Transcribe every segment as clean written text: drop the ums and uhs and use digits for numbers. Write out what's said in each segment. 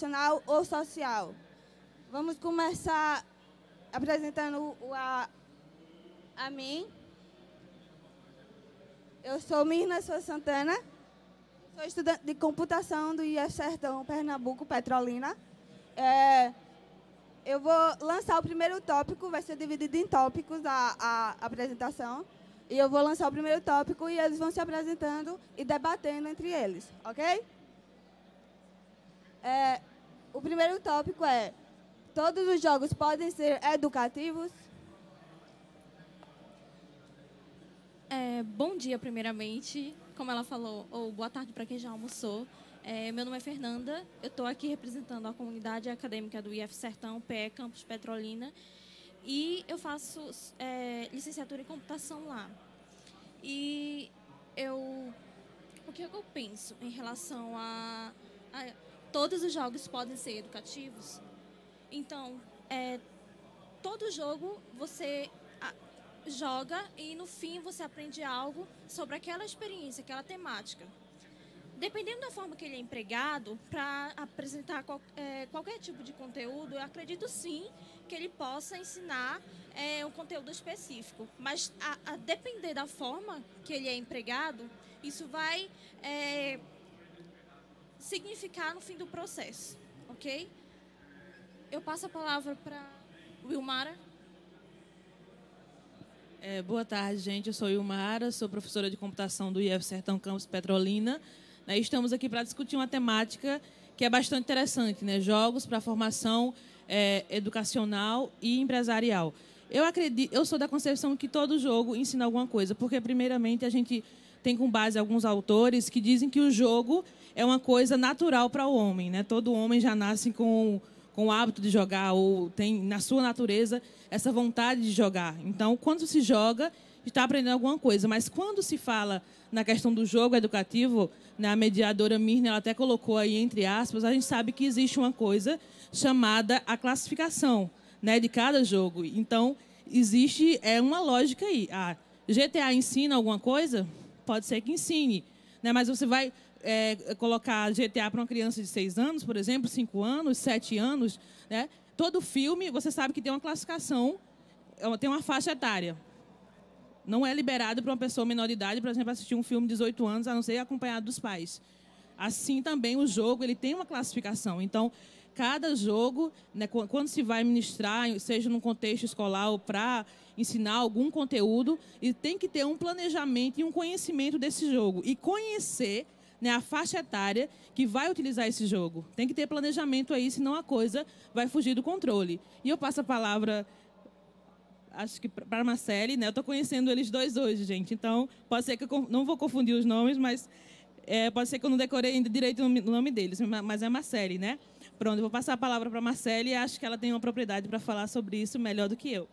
educacional ou social. Vamos começar apresentando a mim. Eu sou Mirna Souza Santana, sou estudante de computação do IF Sertão, Pernambuco, Petrolina. Eu vou lançar o primeiro tópico, vai ser dividido em tópicos a apresentação. E eu vou lançar o primeiro tópico e eles vão se apresentando e debatendo entre eles, ok? O primeiro tópico é: todos os jogos podem ser educativos? Bom dia, primeiramente. Como ela falou, ou boa tarde para quem já almoçou. Meu nome é Fernanda, eu estou aqui representando a comunidade acadêmica do IF Sertão, PE Campus Petrolina, e eu faço licenciatura em computação lá. E o que eu penso em relação a todos os jogos podem ser educativos? Então, todo jogo você joga e no fim você aprende algo sobre aquela experiência, aquela temática. Dependendo da forma que ele é empregado para apresentar qualquer tipo de conteúdo, eu acredito sim que ele possa ensinar um conteúdo específico. Mas a depender da forma que ele é empregado, isso vai significar no fim do processo, ok? Eu passo a palavra para Wilmara. Boa tarde, gente. Eu sou Wilmara, sou professora de computação do IF Sertão Campus Petrolina. Estamos aqui para discutir uma temática que é bastante interessante, né? Jogos para formação educacional e empresarial. Eu sou da concepção que todo jogo ensina alguma coisa, porque, primeiramente, a gente tem com base alguns autores que dizem que o jogo é uma coisa natural para o homem, né? Todo homem já nasce com o hábito de jogar, ou tem na sua natureza essa vontade de jogar. Então, quando se joga, está aprendendo alguma coisa. Mas quando se fala na questão do jogo educativo, a mediadora Mirna ela até colocou aí entre aspas, a gente sabe que existe uma coisa chamada a classificação, né, de cada jogo. Então, existe uma lógica aí. GTA ensina alguma coisa? Pode ser que ensine, né, mas você vai colocar GTA para uma criança de 6 anos, por exemplo, 5 anos, 7 anos, né? Todo filme, você sabe que tem uma classificação, tem uma faixa etária. Não é liberado para uma pessoa menor de idade, por exemplo, assistir um filme de 18 anos, a não ser acompanhado dos pais. Assim também o jogo ele tem uma classificação. Então, cada jogo, né, quando se vai ministrar, seja num contexto escolar ou para ensinar algum conteúdo, ele tem que ter um planejamento e um conhecimento desse jogo. E conhecer, né, a faixa etária que vai utilizar esse jogo. Tem que ter planejamento aí, senão a coisa vai fugir do controle. E eu passo a palavra, acho que para a Marcele, né? Eu estou conhecendo eles dois hoje, gente. Então, pode ser que eu não vou confundir os nomes, mas pode ser que eu não decorei ainda direito o nome deles, mas é a Marcele, né? Pronto, eu vou passar a palavra para a Marcele e acho que ela tem uma propriedade para falar sobre isso melhor do que eu.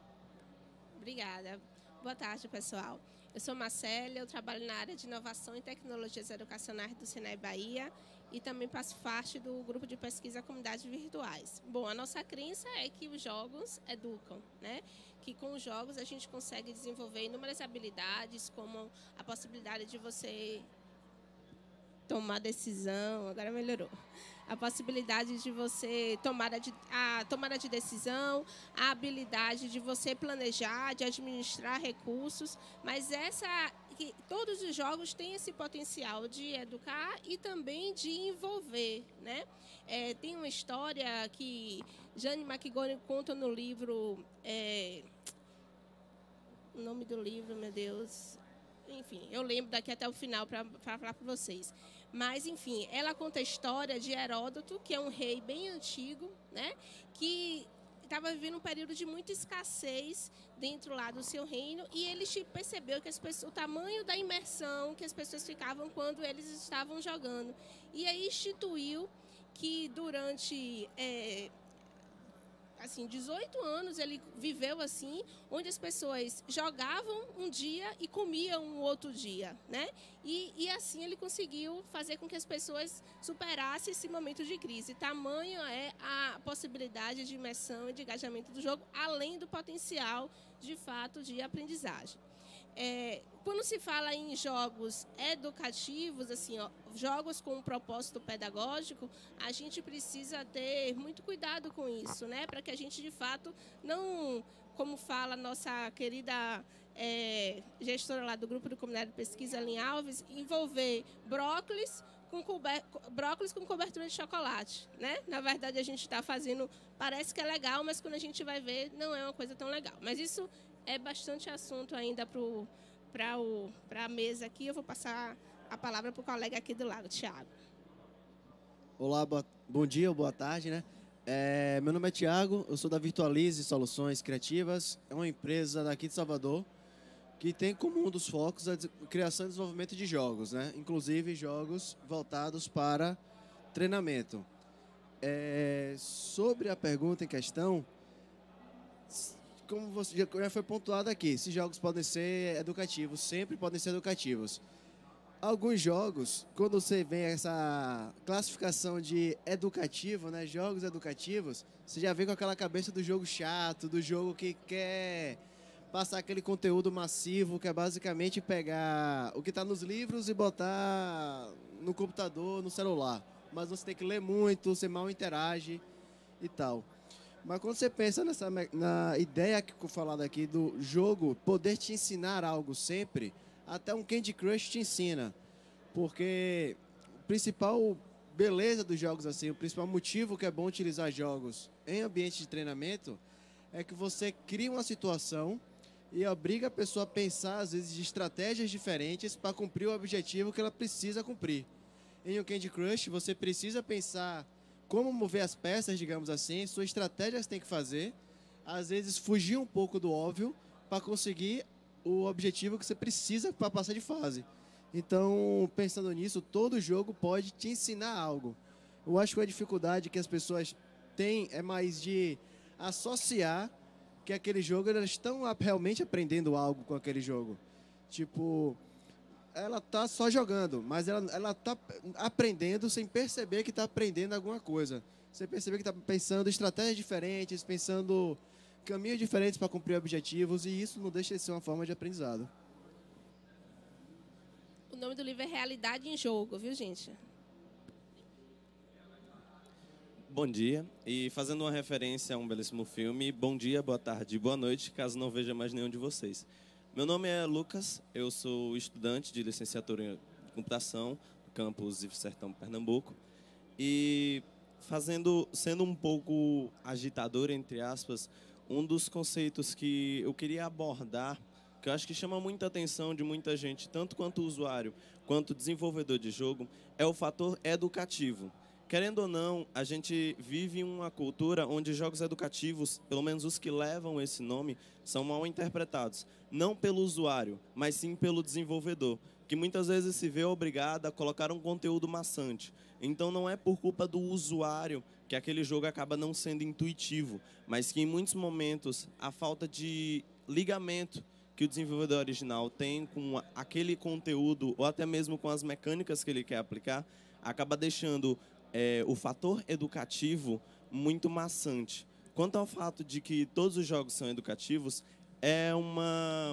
Obrigada. Boa tarde, pessoal. Eu sou Marcele, eu trabalho na área de inovação e tecnologias educacionais do Senai Bahia e também faço parte do grupo de pesquisa Comunidades Virtuais. Bom, a nossa crença é que os jogos educam, né? Que com os jogos a gente consegue desenvolver inúmeras habilidades, como a possibilidade de você tomar decisão, agora melhorou. A possibilidade de você a tomada de decisão, a habilidade de você planejar, de administrar recursos, mas todos os jogos têm esse potencial de educar e também de envolver, né? Tem uma história que Jane McGonigal conta no livro, o nome do livro, meu Deus. Enfim, eu lembro daqui até o final para falar para vocês. Mas, enfim, ela conta a história de Heródoto, que é um rei bem antigo, né, que estava vivendo um período de muita escassez dentro lá do seu reino e ele percebeu que o tamanho da imersão que as pessoas ficavam quando eles estavam jogando. E aí instituiu que durante 18 anos ele viveu assim, onde as pessoas jogavam um dia e comiam um outro dia, né? E assim ele conseguiu fazer com que as pessoas superassem esse momento de crise. Tamanho é a possibilidade de imersão e de engajamento do jogo, além do potencial, de fato, de aprendizagem. Quando se fala em jogos educativos, assim, ó, jogos com um propósito pedagógico, a gente precisa ter muito cuidado com isso, né? Para que a gente, de fato, não, como fala nossa querida gestora lá do Grupo de Comunidade de Pesquisa, Aline Alves, envolver brócolis com cobertura de chocolate, né? Na verdade, a gente está fazendo, parece que é legal, mas quando a gente vai ver, não é uma coisa tão legal. Mas isso é bastante assunto ainda para a mesa aqui. Eu vou passar a palavra para o colega aqui do lado, Tiago. Olá, bom dia ou boa tarde, né? Meu nome é Tiago, eu sou da Virtualize Soluções Criativas, é uma empresa daqui de Salvador que tem como um dos focos a criação e desenvolvimento de jogos, né? Inclusive jogos voltados para treinamento. Sobre a pergunta em questão, como já foi pontuado aqui, esses jogos podem ser educativos, sempre podem ser educativos. Alguns jogos, quando você vê essa classificação de educativo, né, jogos educativos, você já vê com aquela cabeça do jogo chato, do jogo que quer passar aquele conteúdo massivo, que é basicamente pegar o que está nos livros e botar no computador, no celular. Mas você tem que ler muito, você mal interage e tal. Mas quando você pensa na ideia que eu falado aqui do jogo poder te ensinar algo sempre, até um Candy Crush te ensina. Porque a principal beleza dos jogos, assim, o principal motivo que é bom utilizar jogos em ambiente de treinamento é que você cria uma situação e obriga a pessoa a pensar, às vezes, de estratégias diferentes para cumprir o objetivo que ela precisa cumprir. Em um Candy Crush, você precisa pensar como mover as peças, digamos assim, sua estratégia você tem que fazer, às vezes fugir um pouco do óbvio para conseguir o objetivo que você precisa para passar de fase. Então, pensando nisso, todo jogo pode te ensinar algo. Eu acho que a dificuldade que as pessoas têm é mais de associar que aquele jogo, elas estão realmente aprendendo algo com aquele jogo. Tipo, ela tá só jogando, mas ela tá aprendendo sem perceber que está aprendendo alguma coisa. Você perceber que está pensando estratégias diferentes, pensando caminhos diferentes para cumprir objetivos, e isso não deixa de ser uma forma de aprendizado. O nome do livro é Realidade em Jogo, viu, gente? Bom dia, e fazendo uma referência a um belíssimo filme, bom dia, boa tarde, boa noite, caso não veja mais nenhum de vocês. Meu nome é Lucas, eu sou estudante de licenciatura em computação, no campus IF Sertão, Pernambuco, e sendo um pouco agitador, entre aspas, um dos conceitos que eu queria abordar, que eu acho que chama muita atenção de muita gente, tanto quanto usuário, quanto desenvolvedor de jogo, é o fator educativo. Querendo ou não, a gente vive uma cultura onde jogos educativos, pelo menos os que levam esse nome, são mal interpretados. Não pelo usuário, mas sim pelo desenvolvedor, que muitas vezes se vê obrigado a colocar um conteúdo maçante. Então não é por culpa do usuário que aquele jogo acaba não sendo intuitivo, mas que em muitos momentos a falta de ligamento que o desenvolvedor original tem com aquele conteúdo, ou até mesmo com as mecânicas que ele quer aplicar, acaba deixando o fator educativo muito maçante. Quanto ao fato de que todos os jogos são educativos, é uma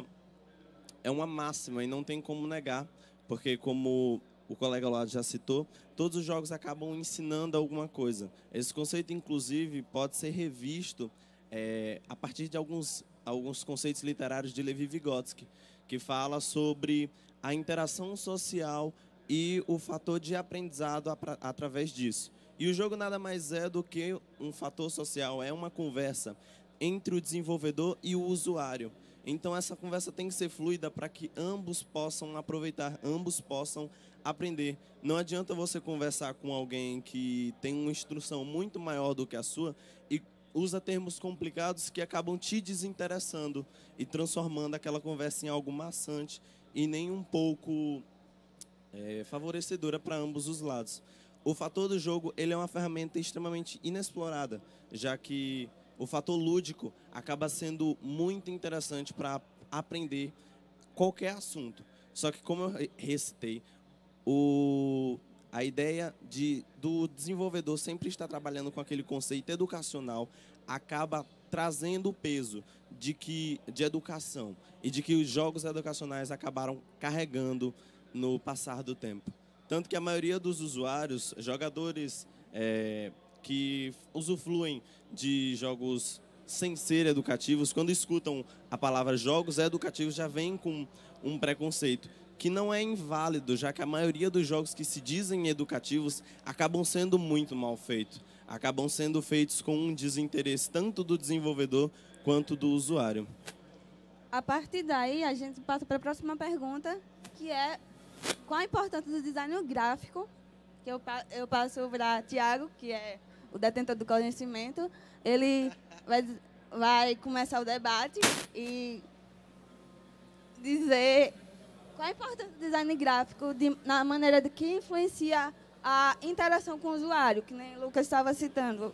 máxima e não tem como negar, porque como o colega lá já citou, todos os jogos acabam ensinando alguma coisa. Esse conceito, inclusive, pode ser revisto a partir de alguns conceitos literários de Levi Vygotsky, que fala sobre a interação social e o fator de aprendizado através disso. E o jogo nada mais é do que um fator social, é uma conversa entre o desenvolvedor e o usuário. Então essa conversa tem que ser fluida para que ambos possam aproveitar, ambos possam aprender. Não adianta você conversar com alguém que tem uma instrução muito maior do que a sua e usa termos complicados que acabam te desinteressando e transformando aquela conversa em algo maçante e nem um pouco favorecedora para ambos os lados. O fator do jogo ele é uma ferramenta extremamente inexplorada, já que o fator lúdico acaba sendo muito interessante para aprender qualquer assunto. Só que, como eu recitei, A ideia do desenvolvedor sempre estar trabalhando com aquele conceito educacional acaba trazendo o peso de educação e de que os jogos educacionais acabaram carregando no passar do tempo. Tanto que a maioria dos usuários, jogadores que usufruem de jogos sem ser educativos, quando escutam a palavra jogos educativos, já vem com um preconceito, que não é inválido, já que a maioria dos jogos que se dizem educativos acabam sendo muito mal feitos. Acabam sendo feitos com um desinteresse tanto do desenvolvedor quanto do usuário. A partir daí, a gente passa para a próxima pergunta, que é qual a importância do design gráfico, que eu passo para Tiago, que é o detentor do conhecimento. Ele vai começar o debate e dizer qual a importância do design gráfico na maneira de que influencia a interação com o usuário, que nem o Lucas estava citando.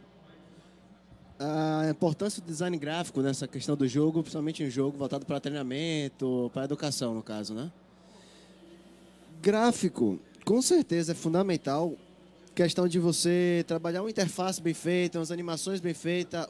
A importância do design gráfico nessa questão do jogo, principalmente em jogo voltado para treinamento, para educação, no caso, né? Gráfico, com certeza, é fundamental. Questão de você trabalhar uma interface bem feita, umas animações bem feitas,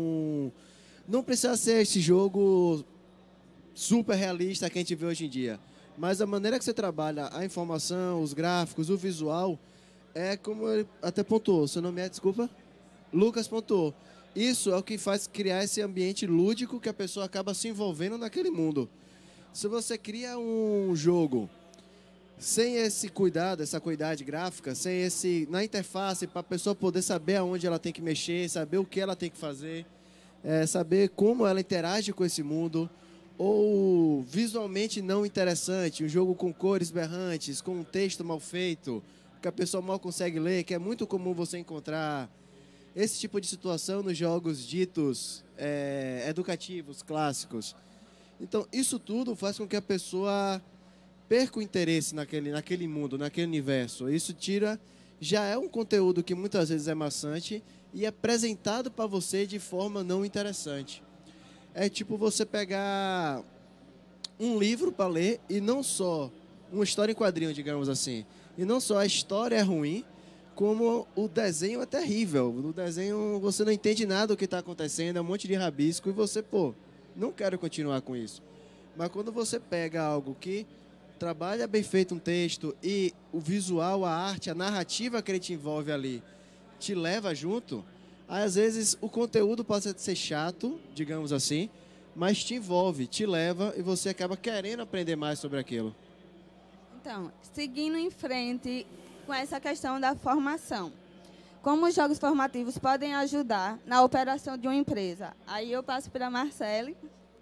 não precisa ser esse jogo super realista que a gente vê hoje em dia. Mas a maneira que você trabalha a informação, os gráficos, o visual, é como ele até pontuou. Seu nome é, desculpa? Lucas pontuou. Isso é o que faz criar esse ambiente lúdico que a pessoa acaba se envolvendo naquele mundo. Se você cria um jogo sem esse cuidado, essa cuidade gráfica, sem esse na interface para a pessoa poder saber aonde ela tem que mexer, saber o que ela tem que fazer, saber como ela interage com esse mundo, ou visualmente não interessante, um jogo com cores berrantes, com um texto mal feito, que a pessoa mal consegue ler, que é muito comum você encontrar esse tipo de situação nos jogos ditos educativos, clássicos. Então, isso tudo faz com que a pessoa perca o interesse naquele mundo, naquele universo. Isso já é um conteúdo que muitas vezes é maçante e é apresentado para você de forma não interessante. É tipo você pegar um livro para ler e não só uma história em quadrinho, digamos assim. E não só a história é ruim, como o desenho é terrível. No desenho você não entende nada do que está acontecendo, é um monte de rabisco e você, não quero continuar com isso. Mas quando você pega algo que trabalha bem feito um texto e o visual, a arte, a narrativa que ele te envolve ali te leva junto, aí, às vezes o conteúdo pode ser chato, digamos assim, mas te envolve, te leva e você acaba querendo aprender mais sobre aquilo. Então, seguindo em frente com essa questão da formação. Como os jogos formativos podem ajudar na operação de uma empresa? Aí eu passo para a Marcele.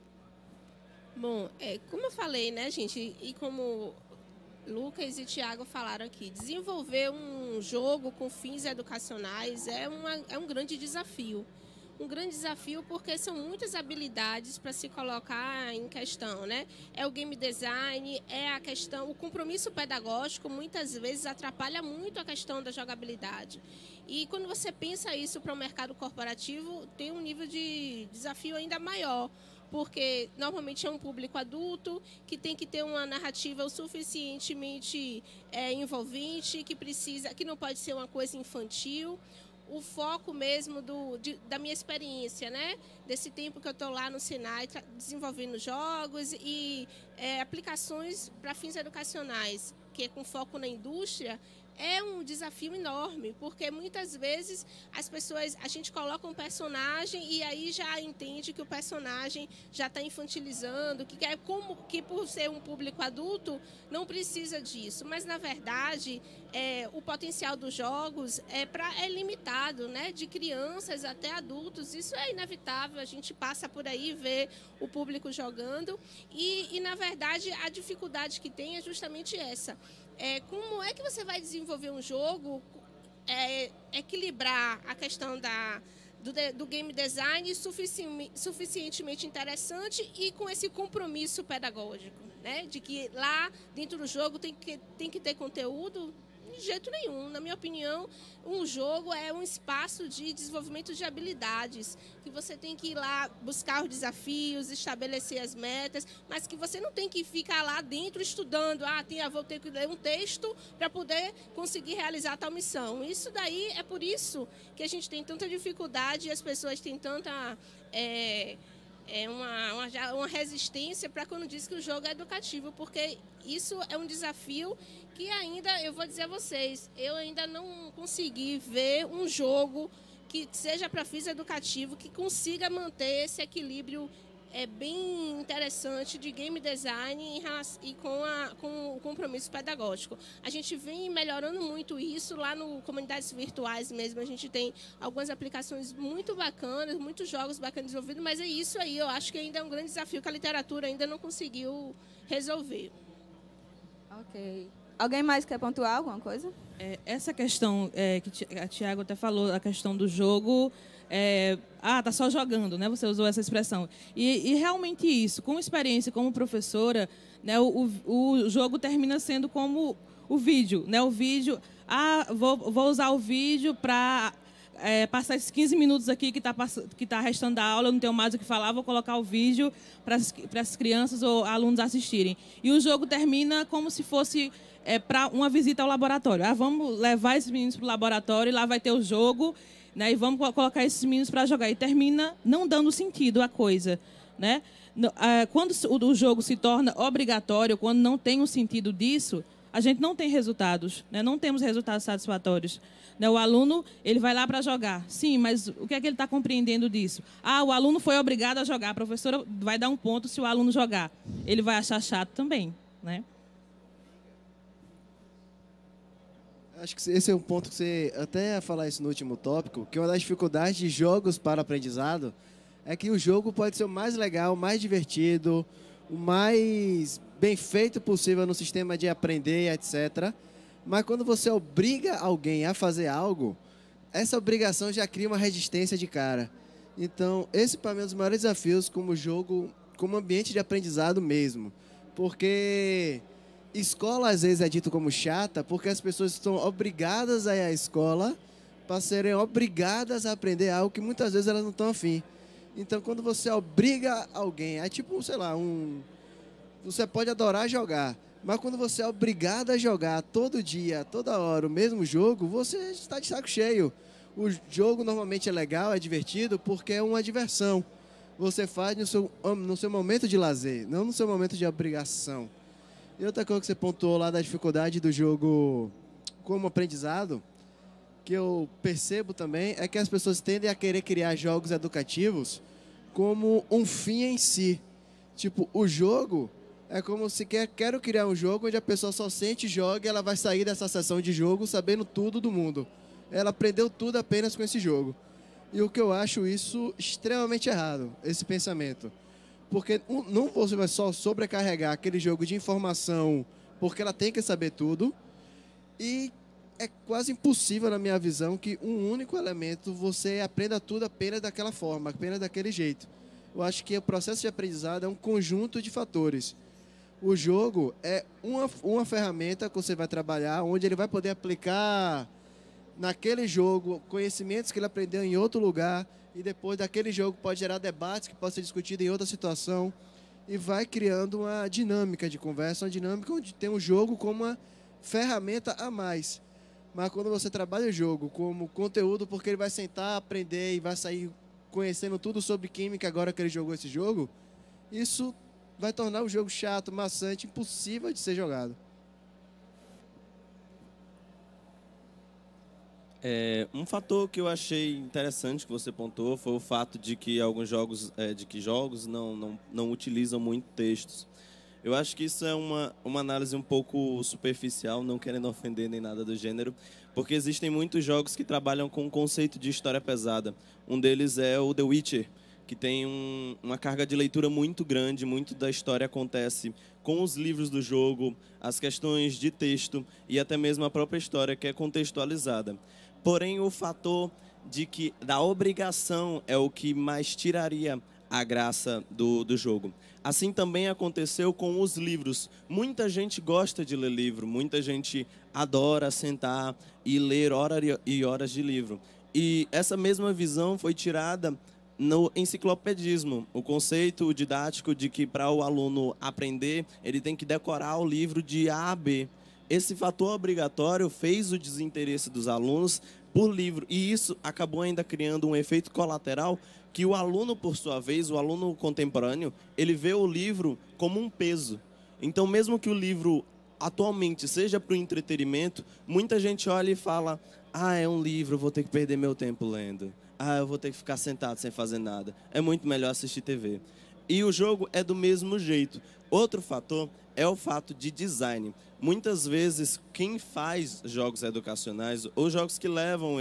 Bom, como eu falei, né, gente, e como Lucas e Tiago falaram aqui, desenvolver um jogo com fins educacionais é um grande desafio. Um grande desafio porque são muitas habilidades para se colocar em questão, né? É o game design, é a questão, o compromisso pedagógico muitas vezes atrapalha muito a questão da jogabilidade. E quando você pensa isso para o mercado corporativo, tem um nível de desafio ainda maior, porque normalmente é um público adulto que tem que ter uma narrativa o suficientemente envolvente, que não pode ser uma coisa infantil. O foco mesmo da minha experiência, né? Desse tempo que eu estou lá no Senai desenvolvendo jogos e aplicações para fins educacionais, que é com foco na indústria, é um desafio enorme, porque muitas vezes a gente coloca um personagem e aí já entende que o personagem já está infantilizando, que por ser um público adulto não precisa disso. Mas, na verdade, o potencial dos jogos é limitado, né? De crianças até adultos. Isso é inevitável, a gente passa por aí e vê o público jogando. E, na verdade, a dificuldade que tem é justamente essa. Como é que você vai desenvolver um jogo, equilibrar a questão do game design suficientemente interessante e com esse compromisso pedagógico, né? De que lá dentro do jogo tem que ter conteúdo, De jeito nenhum. Na minha opinião, um jogo é um espaço de desenvolvimento de habilidades, que você tem que ir lá buscar os desafios, estabelecer as metas, mas que você não tem que ficar lá dentro estudando. Vou ter que ler um texto para poder conseguir realizar tal missão. Isso daí é por isso que a gente tem tanta dificuldade e as pessoas têm tanta... uma resistência para quando diz que o jogo é educativo, porque isso é um desafio que ainda, eu vou dizer a vocês, eu ainda não consegui ver um jogo que seja para fins educativos, que consiga manter esse equilíbrio bem interessante de game design e com o compromisso pedagógico. A gente vem melhorando muito isso lá no Comunidades Virtuais mesmo. A gente tem algumas aplicações muito bacanas, muitos jogos bacanas desenvolvidos, mas é isso aí. Eu acho que ainda é um grande desafio que a literatura ainda não conseguiu resolver. Ok. Alguém mais quer pontuar alguma coisa? Essa questão que a Tiago até falou, a questão do jogo... tá só jogando, né? Você usou essa expressão. E realmente isso, com experiência como professora, né, o jogo termina sendo como o vídeo, né? O vídeo, vou usar o vídeo para passar esses 15 minutos aqui que tá restando da aula, eu não tenho mais o que falar, vou colocar o vídeo para as crianças ou alunos assistirem. E o jogo termina como se fosse para uma visita ao laboratório. Vamos levar esses meninos para o laboratório e lá vai ter o jogo, né, e vamos colocar esses meninos para jogar. E termina não dando sentido à coisa, né? Quando o jogo se torna obrigatório, quando não tem um sentido disso, a gente não tem resultados, né? Não temos resultados satisfatórios. Né? O aluno ele vai lá para jogar. Sim, mas o que é que ele está compreendendo disso? O aluno foi obrigado a jogar. A professora vai dar um ponto se o aluno jogar. Ele vai achar chato também, né? Acho que esse é um ponto que você até ia falar isso no último tópico, que uma das dificuldades de jogos para aprendizado é que o jogo pode ser o mais legal, o mais divertido, o mais bem feito possível no sistema de aprender, etc. Mas quando você obriga alguém a fazer algo, essa obrigação já cria uma resistência de cara. Então, esse para mim é um dos maiores desafios como jogo, como ambiente de aprendizado mesmo. Porque escola às vezes é dito como chata porque as pessoas estão obrigadas a ir à escola para serem obrigadas a aprender algo que muitas vezes elas não estão afim. Então, quando você obriga alguém, é tipo, sei lá, você pode adorar jogar, mas quando você é obrigado a jogar todo dia, toda hora, o mesmo jogo, você está de saco cheio. O jogo normalmente é legal, é divertido, porque é uma diversão. Você faz no seu momento de lazer, não no seu momento de obrigação. E outra coisa que você pontuou lá da dificuldade do jogo como aprendizado, que eu percebo também, é que as pessoas tendem a querer criar jogos educativos como um fim em si. Tipo, o jogo é como se quero criar um jogo onde a pessoa só sente e joga e ela vai sair dessa sessão de jogo sabendo tudo do mundo. Ela aprendeu tudo apenas com esse jogo. E o que eu acho isso extremamente errado, esse pensamento. Porque não você vai só sobrecarregar aquele jogo de informação porque ela tem que saber tudo. E é quase impossível, na minha visão, que um único elemento você aprenda tudo apenas daquela forma, apenas daquele jeito. Eu acho que o processo de aprendizado é um conjunto de fatores. O jogo é uma ferramenta que você vai trabalhar, onde ele vai poder aplicar naquele jogo conhecimentos que ele aprendeu em outro lugar, e depois daquele jogo pode gerar debates que podem ser discutidos em outra situação, e vai criando uma dinâmica de conversa, uma dinâmica onde tem um jogo como uma ferramenta a mais. Mas quando você trabalha o jogo como conteúdo, porque ele vai sentar, aprender e vai sair conhecendo tudo sobre química agora que ele jogou esse jogo, isso vai tornar o jogo chato, maçante, impossível de ser jogado. Um fator que eu achei interessante que você pontuou foi o fato de que alguns jogos, não utilizam muito textos. Eu acho que isso é uma análise um pouco superficial, não querendo ofender nem nada do gênero, porque existem muitos jogos que trabalham com o conceito de história pesada. Um deles é o The Witcher, que tem uma carga de leitura muito grande, muito da história acontece com os livros do jogo, as questões de texto e até mesmo a própria história que é contextualizada. Porém, o fator da obrigação é o que mais tiraria a graça do jogo. Assim também aconteceu com os livros. Muita gente gosta de ler livro, muita gente adora sentar e ler horas e horas de livro. E essa mesma visão foi tirada no enciclopedismo, o conceito didático de que para o aluno aprender, ele tem que decorar o livro de A a B. Esse fator obrigatório fez o desinteresse dos alunos por livro, e isso acabou ainda criando um efeito colateral que o aluno, por sua vez, o aluno contemporâneo, ele vê o livro como um peso. Então, mesmo que o livro atualmente seja para o entretenimento, muita gente olha e fala: ah, é um livro, eu vou ter que perder meu tempo lendo. Ah, eu vou ter que ficar sentado sem fazer nada. É muito melhor assistir TV. E o jogo é do mesmo jeito. Outro fator é o fato de design. Muitas vezes, quem faz jogos educacionais, ou jogos que levam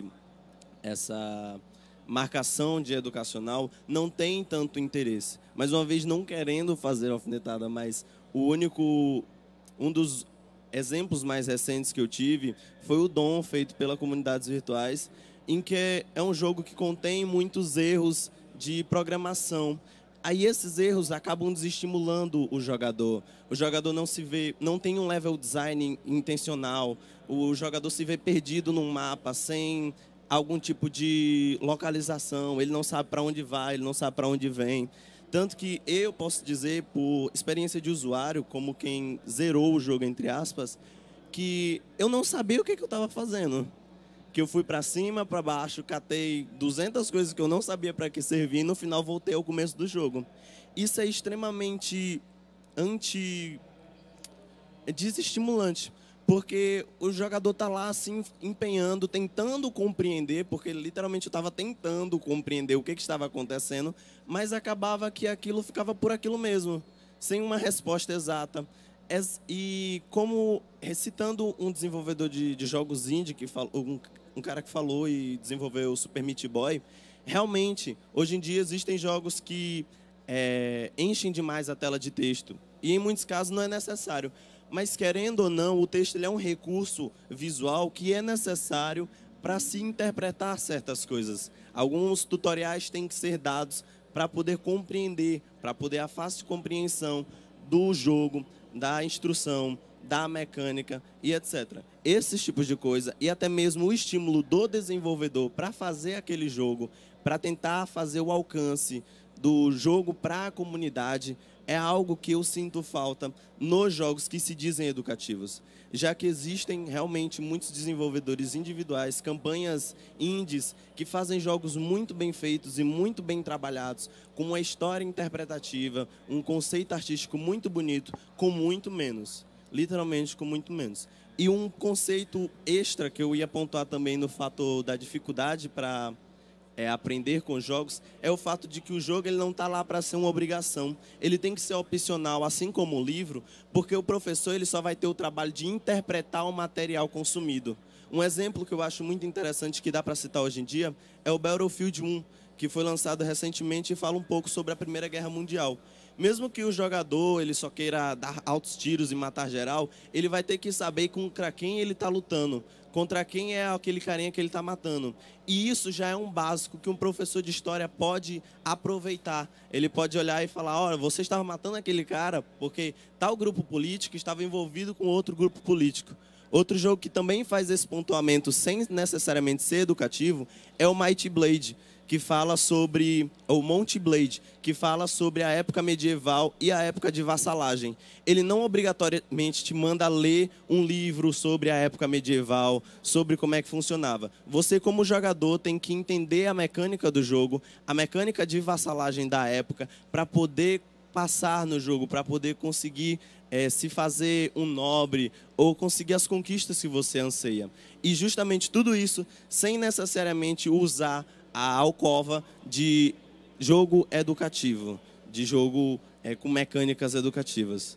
essa marcação de educacional, não tem tanto interesse. Mais uma vez, não querendo fazer alfinetada, mas um dos exemplos mais recentes que eu tive foi o Dom, feito pela Comunidades Virtuais, em que é um jogo que contém muitos erros de programação. Aí esses erros acabam desestimulando o jogador. O jogador não tem um level design intencional. O jogador se vê perdido num mapa sem algum tipo de localização. Ele não sabe para onde vai, ele não sabe para onde vem. Tanto que eu posso dizer, por experiência de usuário, como quem zerou o jogo, entre aspas, que eu não sabia o que eu estava fazendo. Que eu fui para cima, para baixo, catei 200 coisas que eu não sabia para que servia e no final voltei ao começo do jogo. Isso é extremamente desestimulante, porque o jogador está lá assim, empenhando, tentando compreender, porque literalmente eu estava tentando compreender o que estava acontecendo, mas acabava que aquilo ficava por aquilo mesmo, sem uma resposta exata. E como, citando um desenvolvedor de jogos indie, um cara que falou e desenvolveu o Super Meat Boy, realmente, hoje em dia existem jogos que enchem demais a tela de texto. E em muitos casos não é necessário. Mas, querendo ou não, o texto ele é um recurso visual que é necessário para se interpretar certas coisas. Alguns tutoriais têm que ser dados para poder compreender, para poder a fácil compreensão do jogo, da instrução, da mecânica e etc. Esses tipos de coisa e até mesmo o estímulo do desenvolvedor para fazer aquele jogo, para tentar fazer o alcance do jogo para a comunidade, é algo que eu sinto falta nos jogos que se dizem educativos. Já que existem realmente muitos desenvolvedores individuais, campanhas indies, que fazem jogos muito bem feitos e muito bem trabalhados, com uma história interpretativa, um conceito artístico muito bonito, com muito menos. Literalmente com muito menos. E um conceito extra que eu ia pontuar também no fator da dificuldade para aprender com jogos, é o fato de que o jogo ele não está lá para ser uma obrigação. Ele tem que ser opcional, assim como o livro, porque o professor ele só vai ter o trabalho de interpretar o material consumido. Um exemplo que eu acho muito interessante, que dá para citar hoje em dia, é o Battlefield 1, que foi lançado recentemente e fala um pouco sobre a Primeira Guerra Mundial. Mesmo que o jogador ele só queira dar altos tiros e matar geral, ele vai ter que saber contra quem ele está lutando, contra quem é aquele carinha que ele está matando. E isso já é um básico que um professor de história pode aproveitar. Ele pode olhar e falar: olha, você estava matando aquele cara porque tal grupo político estava envolvido com outro grupo político. Outro jogo que também faz esse pontuamento sem necessariamente ser educativo é o Might Blade, que fala sobre o Monty Blade, que fala sobre a época medieval e a época de vassalagem. Ele não obrigatoriamente te manda ler um livro sobre a época medieval, sobre como é que funcionava. Você, como jogador, tem que entender a mecânica do jogo, a mecânica de vassalagem da época, para poder passar no jogo, para poder conseguir se fazer um nobre ou conseguir as conquistas que você anseia. E justamente tudo isso sem necessariamente usar a alcova de jogo educativo, de jogo com mecânicas educativas.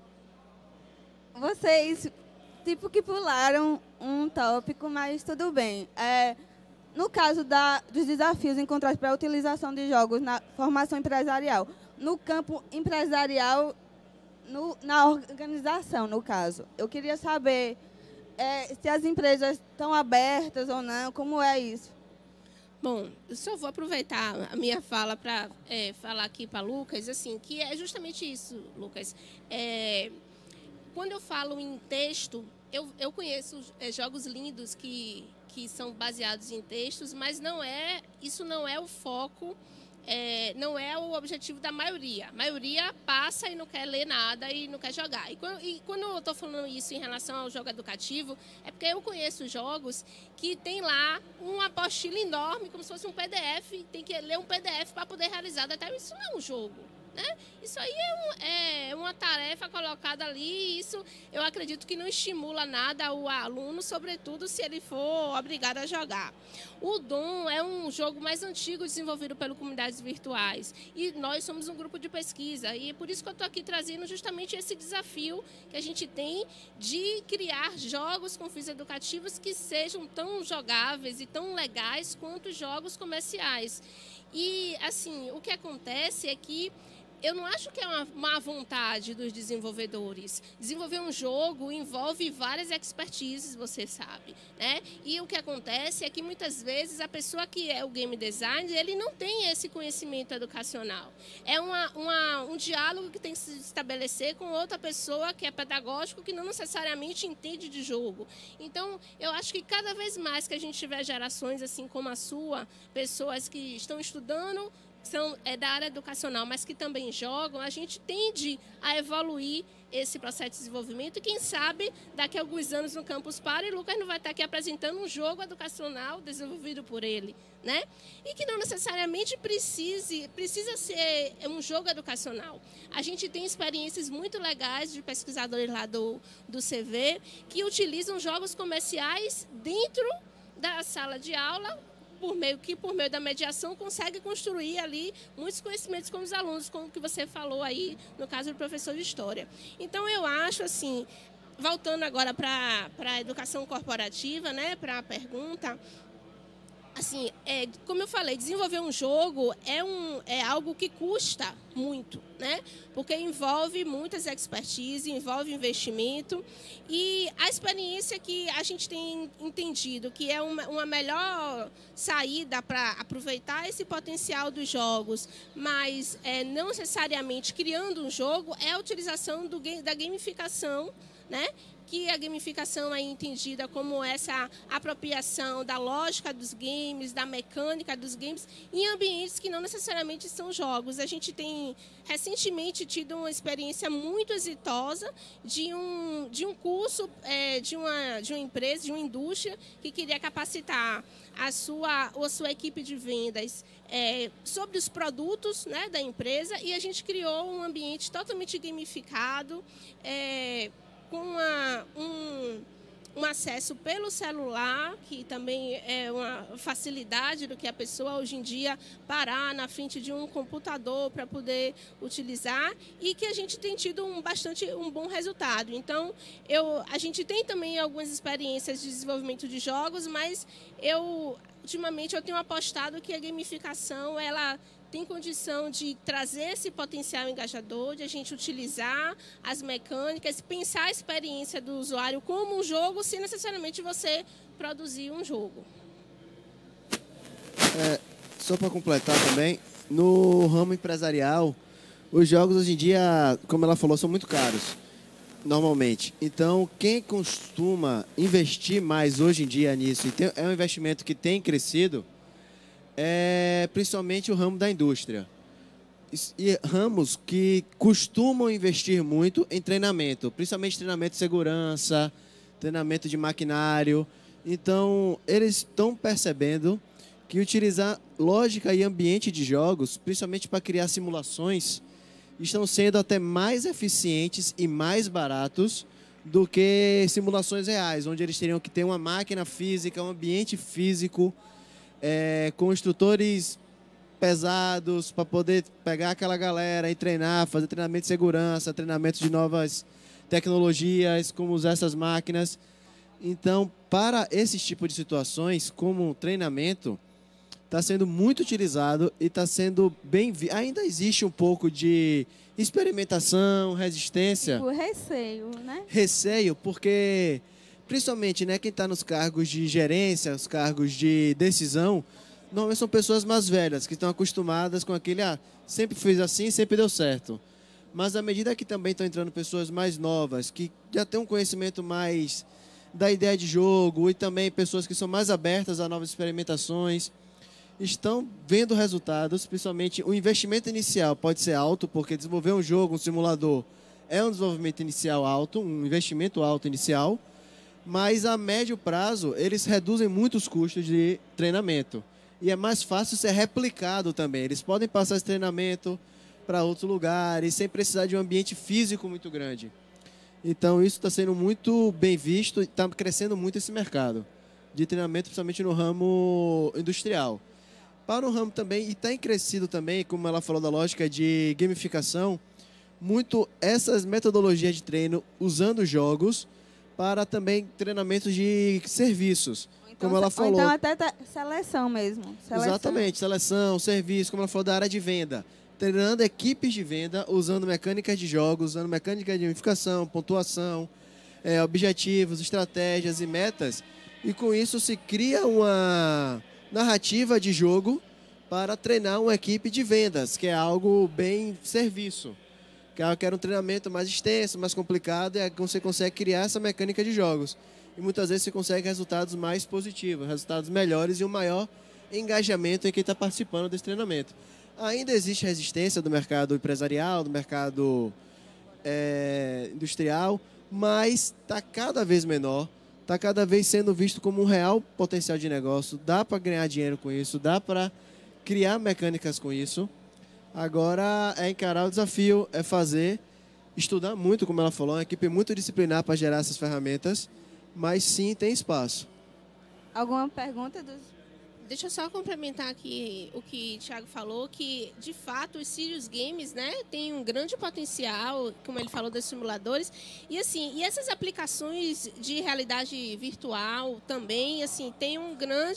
Vocês, tipo que pularam um tópico, mas tudo bem. No caso dos desafios encontrados para a utilização de jogos na formação empresarial, no campo empresarial, na organização, no caso, eu queria saber se as empresas estão abertas ou não, como é isso? Bom, eu só vou aproveitar a minha fala para falar aqui para Lucas, assim, que é justamente isso, Lucas. Quando eu falo em texto, eu conheço jogos lindos que são baseados em textos, mas isso não é o foco, não é o objetivo da maioria. A maioria passa e não quer ler nada e não quer jogar. E quando eu estou falando isso em relação ao jogo educativo, é porque eu conheço jogos que tem lá uma apostila enorme, como se fosse um PDF, tem que ler um PDF para poder realizar. Até isso não é um jogo. Né? Isso aí é uma tarefa colocada ali e isso eu acredito que não estimula nada o aluno, sobretudo se ele for obrigado a jogar. O Dom é um jogo mais antigo desenvolvido pelo Comunidades Virtuais e nós somos um grupo de pesquisa e é por isso que eu estou aqui trazendo justamente esse desafio que a gente tem de criar jogos com fins educativos que sejam tão jogáveis e tão legais quanto os jogos comerciais. E assim, o que acontece é que eu não acho que é uma má vontade dos desenvolvedores. Desenvolver um jogo envolve várias expertises, você sabe, né? E o que acontece é que muitas vezes a pessoa que é o game designer, ele não tem esse conhecimento educacional. É um diálogo que tem que se estabelecer com outra pessoa que é pedagógico, que não necessariamente entende de jogo. Então, eu acho que cada vez mais que a gente tiver gerações assim como a sua, pessoas que estão estudando, são da área educacional, mas que também jogam, a gente tende a evoluir esse processo de desenvolvimento e quem sabe daqui a alguns anos no Campus Party, Lucas não vai estar aqui apresentando um jogo educacional desenvolvido por ele, né? E que não necessariamente precisa ser um jogo educacional. A gente tem experiências muito legais de pesquisadores lá do CV que utilizam jogos comerciais dentro da sala de aula, por meio da mediação, consegue construir ali muitos conhecimentos com os alunos, como que você falou aí, no caso do professor de História. Então, eu acho, assim, voltando agora para a educação corporativa, né, para a pergunta, assim, como eu falei, desenvolver um jogo é algo que custa muito, né? Porque envolve muitas expertise, envolve investimento e a experiência que a gente tem entendido que é uma melhor saída para aproveitar esse potencial dos jogos, mas não necessariamente criando um jogo, é a utilização da gamificação, né? Que a gamificação é entendida como essa apropriação da lógica dos games, da mecânica dos games, em ambientes que não necessariamente são jogos. A gente tem recentemente tido uma experiência muito exitosa de um curso de uma empresa, de uma indústria, que queria capacitar a sua equipe de vendas sobre os produtos, né, da empresa, e a gente criou um ambiente totalmente gamificado, com um acesso pelo celular, que também é uma facilidade do que a pessoa hoje em dia parar na frente de um computador para poder utilizar e que a gente tem tido um bom resultado. Então, a gente tem também algumas experiências de desenvolvimento de jogos, mas ultimamente eu tenho apostado que a gamificação, ela tem condição de trazer esse potencial engajador, de a gente utilizar as mecânicas, pensar a experiência do usuário como um jogo, sem necessariamente você produzir um jogo. Só para completar também, no ramo empresarial, os jogos hoje em dia, como ela falou, são muito caros, normalmente. Então, quem costuma investir mais hoje em dia nisso, e é um investimento que tem crescido, principalmente o ramo da indústria. E ramos que costumam investir muito em treinamento, principalmente treinamento de segurança, treinamento de maquinário. Então, eles estão percebendo que utilizar lógica e ambiente de jogos, principalmente para criar simulações, estão sendo até mais eficientes e mais baratos do que simulações reais, onde eles teriam que ter uma máquina física, um ambiente físico, com instrutores pesados para poder pegar aquela galera e treinar, fazer treinamento de segurança, treinamento de novas tecnologias, como usar essas máquinas. Então, para esse tipo de situações, como treinamento, está sendo muito utilizado e está sendo bem... Ainda existe um pouco de experimentação, resistência. Tipo, receio, né? Receio, porque... Principalmente, né, quem está nos cargos de gerência, os cargos de decisão, normalmente são pessoas mais velhas, que estão acostumadas com aquele, sempre fiz assim, sempre deu certo. Mas à medida que também estão entrando pessoas mais novas, que já têm um conhecimento mais da ideia de jogo, e também pessoas que são mais abertas a novas experimentações, estão vendo resultados, principalmente o investimento inicial pode ser alto, porque desenvolver um jogo, um simulador, é um desenvolvimento inicial alto, um investimento alto inicial, mas a médio prazo eles reduzem muito os custos de treinamento. E é mais fácil ser replicado também. Eles podem passar esse treinamento para outros lugares, sem precisar de um ambiente físico muito grande. Então, isso está sendo muito bem visto e está crescendo muito esse mercado de treinamento, principalmente no ramo industrial. Para o ramo também, e tem crescido também, como ela falou da lógica de gamificação, muito essas metodologias de treino usando jogos para também treinamentos de serviços, Então, como ela falou. Então até seleção mesmo. Exatamente, seleção, serviço, como ela falou da área de venda. Treinando equipes de venda, usando mecânicas de jogos, usando mecânica de gamificação, pontuação, objetivos, estratégias e metas. E com isso se cria uma narrativa de jogo para treinar uma equipe de vendas, que é algo bem serviço. Que era um treinamento mais extenso, mais complicado, e é que você consegue criar essa mecânica de jogos. E muitas vezes você consegue resultados mais positivos, resultados melhores e um maior engajamento em quem está participando desse treinamento. Ainda existe resistência do mercado empresarial, do mercado industrial, mas está cada vez menor, está cada vez sendo visto como um real potencial de negócio, dá para ganhar dinheiro com isso, dá para criar mecânicas com isso. Agora é encarar o desafio, é fazer, estudar muito, como ela falou, uma equipe muito disciplinar para gerar essas ferramentas, mas sim tem espaço. Alguma pergunta dos... Deixa eu só complementar aqui o que o Thiago falou, que de fato os Serious Games, né, tem um grande potencial, como ele falou dos simuladores, e assim, e essas aplicações de realidade virtual também, assim, tem um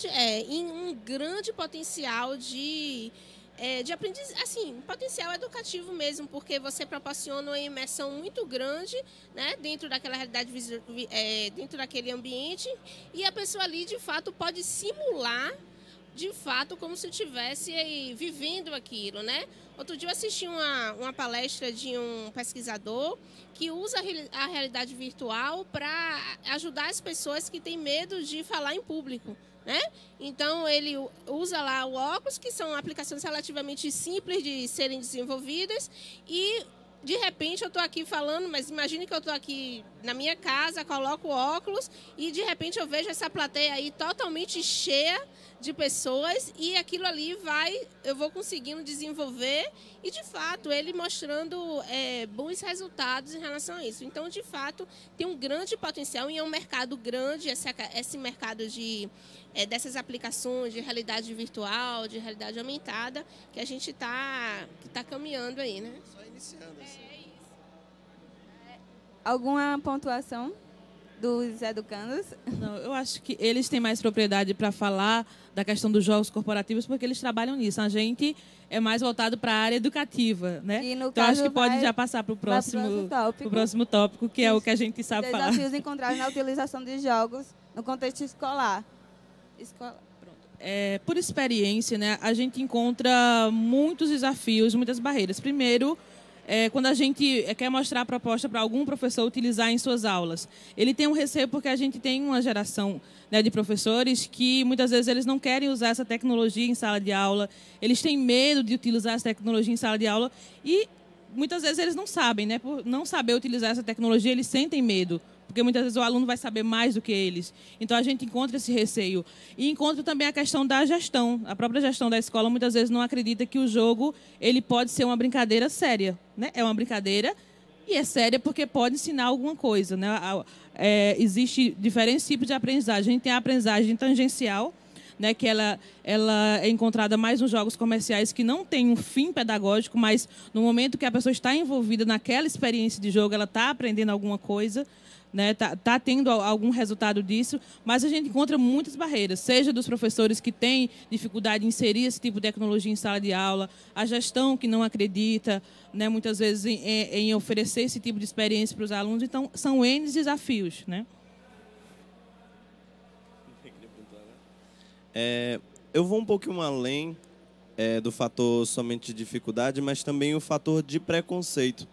grande potencial de aprendizagem, assim, potencial educativo mesmo, porque você proporciona uma imersão muito grande, né, dentro daquela realidade, dentro daquele ambiente, e a pessoa ali, de fato, pode simular, de fato, como se estivesse vivendo aquilo, né? Outro dia eu assisti uma palestra de um pesquisador que usa a realidade virtual para ajudar as pessoas que têm medo de falar em público, né? Então, ele usa lá o óculos, que são aplicações relativamente simples de serem desenvolvidas, e de repente eu estou aqui falando, mas imagine que eu estou aqui na minha casa, coloco o óculos e de repente eu vejo essa plateia aí totalmente cheia de pessoas, e aquilo ali eu vou conseguindo desenvolver, e de fato ele mostrando bons resultados em relação a isso. Então, de fato, tem um grande potencial e é um mercado grande, esse mercado dessas aplicações de realidade virtual, de realidade aumentada, que a gente tá caminhando aí, né? Só iniciando. Assim. Alguma pontuação dos educandos? Não, eu acho que eles têm mais propriedade para falar da questão dos jogos corporativos, porque eles trabalham nisso. A gente é mais voltado para a área educativa, né? E no então, caso acho que pode já passar para o próximo tópico, que é o que a gente sabe falar. Desafios encontrados na utilização de jogos no contexto escolar. Por experiência, né, a gente encontra muitos desafios, muitas barreiras. Primeiro, quando a gente quer mostrar a proposta para algum professor utilizar em suas aulas. Ele tem um receio porque a gente tem uma geração, né, de professores que muitas vezes eles não querem usar essa tecnologia em sala de aula, eles têm medo de utilizar essa tecnologia em sala de aula e muitas vezes eles não sabem, né? Por não saber utilizar essa tecnologia, eles sentem medo, porque muitas vezes o aluno vai saber mais do que eles. Então, a gente encontra esse receio. E encontra também a questão da gestão. A própria gestão da escola, muitas vezes, não acredita que o jogo ele pode ser uma brincadeira séria, né? É uma brincadeira e é séria porque pode ensinar alguma coisa, né? Existe diferentes tipos de aprendizagem. A gente tem a aprendizagem tangencial, né, que ela é encontrada mais nos jogos comerciais, que não tem um fim pedagógico, mas no momento que a pessoa está envolvida naquela experiência de jogo, ela está aprendendo alguma coisa, né, tá tendo algum resultado disso, mas a gente encontra muitas barreiras, seja dos professores que têm dificuldade em inserir esse tipo de tecnologia em sala de aula, a gestão que não acredita, né, muitas vezes em oferecer esse tipo de experiência para os alunos. Então, são N desafios, né? eu vou um pouquinho além do fator somente de dificuldade, mas também o fator de preconceito.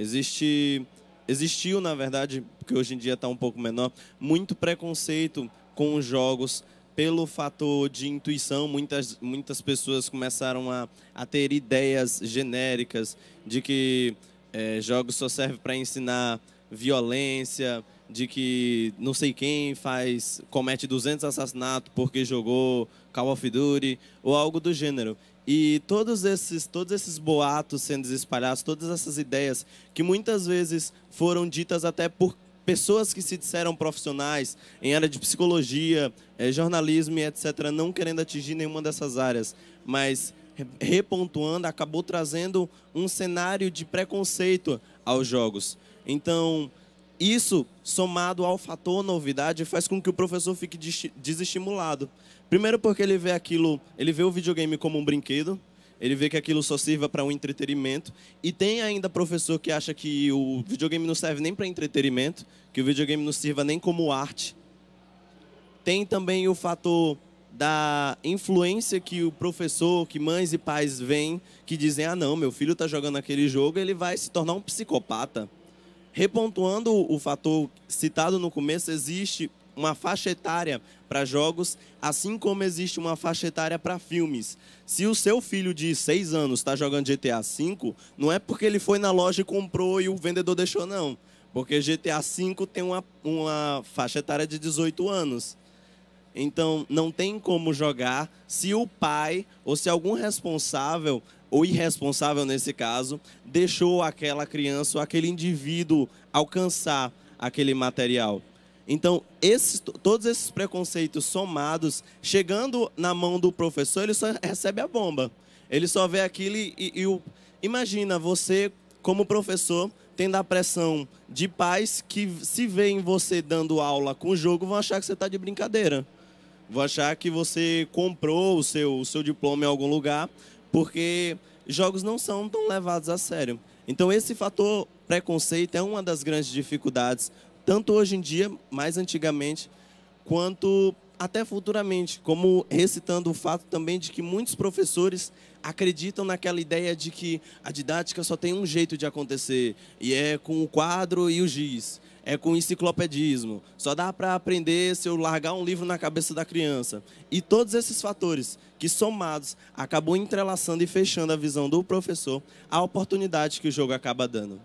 Existiu, na verdade, porque hoje em dia está um pouco menor, muito preconceito com os jogos pelo fator de intuição. Muitas pessoas começaram a ter ideias genéricas de que jogos só servem para ensinar violência, de que não sei quem comete 200 assassinatos porque jogou Call of Duty ou algo do gênero. E todos esses boatos sendo espalhados, todas essas ideias que muitas vezes foram ditas até por pessoas que se disseram profissionais em área de psicologia, jornalismo e etc., não querendo atingir nenhuma dessas áreas, mas repontuando, acabou trazendo um cenário de preconceito aos jogos. Então, isso, somado ao fator novidade, faz com que o professor fique desestimulado. Primeiro porque ele vê o videogame como um brinquedo, ele vê que aquilo só sirva para um entretenimento, e tem ainda professor que acha que o videogame não serve nem para entretenimento, que o videogame não sirva nem como arte. Tem também o fator da influência que o professor, que mães e pais veem, que dizem, não, meu filho está jogando aquele jogo, ele vai se tornar um psicopata. Repontuando o fator citado no começo, existe uma faixa etária para jogos, assim como existe uma faixa etária para filmes. Se o seu filho de 6 anos está jogando GTA V, não é porque ele foi na loja e comprou e o vendedor deixou, não. Porque GTA V tem uma faixa etária de 18 anos. Então, não tem como jogar se o pai ou se algum responsável, ou irresponsável nesse caso, deixou aquela criança ou aquele indivíduo alcançar aquele material. Então, todos esses preconceitos somados, chegando na mão do professor, ele só recebe a bomba. Ele só vê aquilo imagina você, como professor, tendo a pressão de pais que, se veem você dando aula com o jogo, vão achar que você está de brincadeira. Vão achar que você comprou o seu diploma em algum lugar, porque jogos não são tão levados a sério. Então, esse fator preconceito é uma das grandes dificuldades, tanto hoje em dia, mais antigamente, quanto até futuramente, como recitando o fato também de que muitos professores acreditam naquela ideia de que a didática só tem um jeito de acontecer, e é com o quadro e o giz, é com o enciclopedismo, só dá para aprender se eu largar um livro na cabeça da criança. E todos esses fatores que, somados, acabam entrelaçando e fechando a visão do professor, a oportunidade que o jogo acaba dando.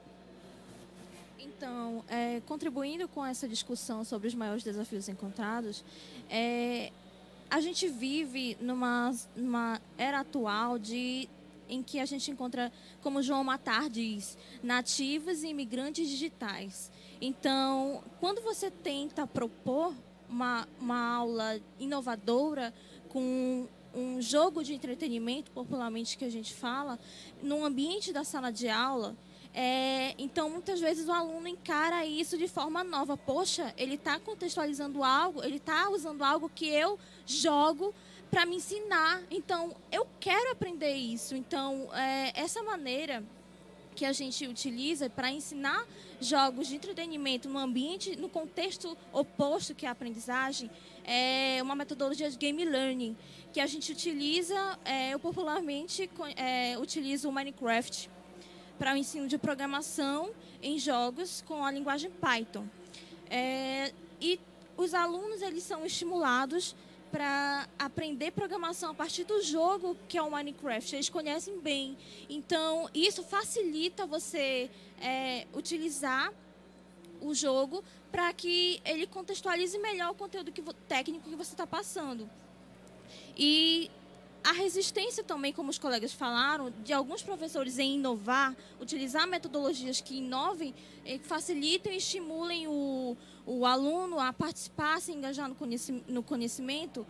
Então, contribuindo com essa discussão sobre os maiores desafios encontrados, a gente vive numa era atual em que a gente encontra, como João Matar diz, nativos e imigrantes digitais. Então, quando você tenta propor uma aula inovadora com um jogo de entretenimento, popularmente que a gente fala, no ambiente da sala de aula, então, muitas vezes o aluno encara isso de forma nova. Poxa, ele está contextualizando algo, ele está usando algo que eu jogo para me ensinar. Então, eu quero aprender isso. Então, essa maneira que a gente utiliza para ensinar jogos de entretenimento no ambiente, no contexto oposto que é a aprendizagem, é uma metodologia de game learning, que a gente utiliza, eu popularmente utilizo o Minecraft para o ensino de programação em jogos com a linguagem Python. E os alunos, eles são estimulados para aprender programação a partir do jogo que é o Minecraft. Eles conhecem bem. Então, isso facilita você utilizar o jogo para que ele contextualize melhor o conteúdo técnico que você está passando. E a resistência também, como os colegas falaram, de alguns professores em inovar, utilizar metodologias que inovem, facilitem e estimulem o aluno a participar, a se engajar no conhecimento,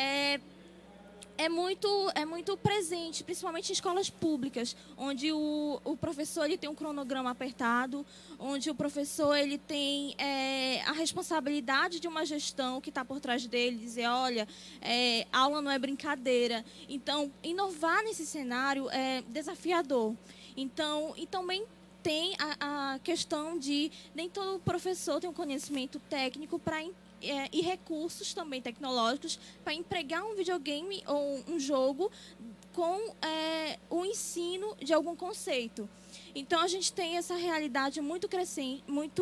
é muito presente, principalmente em escolas públicas, onde o professor ele tem um cronograma apertado, onde o professor ele tem a responsabilidade de uma gestão que está por trás dele, dizer, olha, aula não é brincadeira. Então, inovar nesse cenário é desafiador. Então, e também tem a questão de nem todo professor tem um conhecimento técnico para e recursos também tecnológicos para empregar um videogame ou um jogo com o ensino de algum conceito. Então, a gente tem essa realidade muito crescente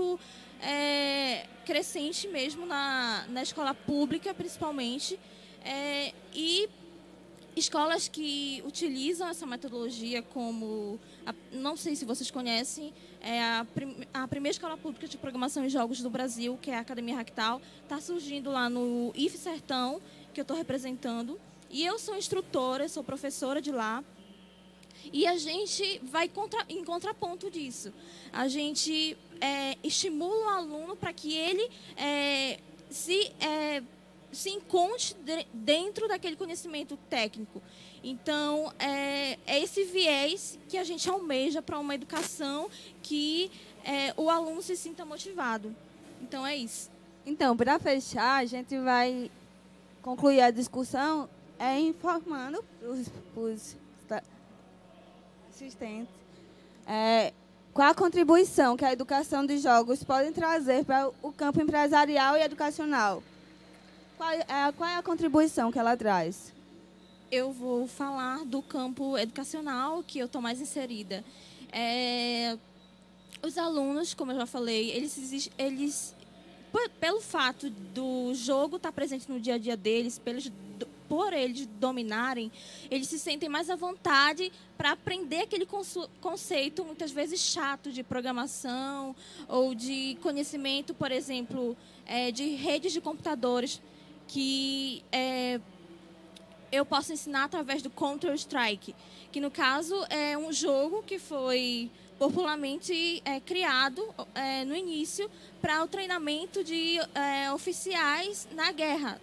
mesmo na escola pública, principalmente, e escolas que utilizam essa metodologia como, não sei se vocês conhecem, a primeira escola pública de programação e jogos do Brasil, que é a Academia Ractal, está surgindo lá no IF Sertão, que eu estou representando. E eu sou instrutora, sou professora de lá. E a gente vai em contraponto disso. A gente estimula o aluno para que ele se encontre dentro daquele conhecimento técnico. Então, é esse viés que a gente almeja para uma educação que o aluno se sinta motivado. Então, é isso. Então, para fechar, a gente vai concluir a discussão informando os assistentes qual a contribuição que a educação de jogos pode trazer para o campo empresarial e educacional. Qual é a contribuição que ela traz? Eu vou falar do campo educacional, que eu estou mais inserida. Os alunos, como eu já falei, eles pelo fato do jogo estar presente no dia a dia deles, por eles dominarem, eles se sentem mais à vontade para aprender aquele conceito, muitas vezes chato, de programação ou de conhecimento, por exemplo, de redes de computadores, que eu posso ensinar através do Counter-Strike, que, no caso, é um jogo que foi popularmente criado no início para o treinamento de oficiais na guerra,